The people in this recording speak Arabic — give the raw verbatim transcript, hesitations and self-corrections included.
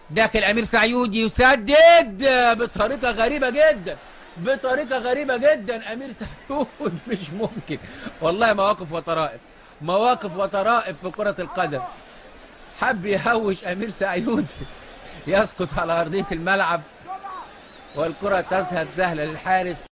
داخل امير سعيود يسدد بطريقه غريبه جدا، بطريقه غريبه جدا. امير سعيود مش ممكن والله، مواقف وطرائف، مواقف وطرائف في كره القدم. حب يهوش امير سعيود يسقط على ارضيه الملعب، والكره تذهب سهله للحارس.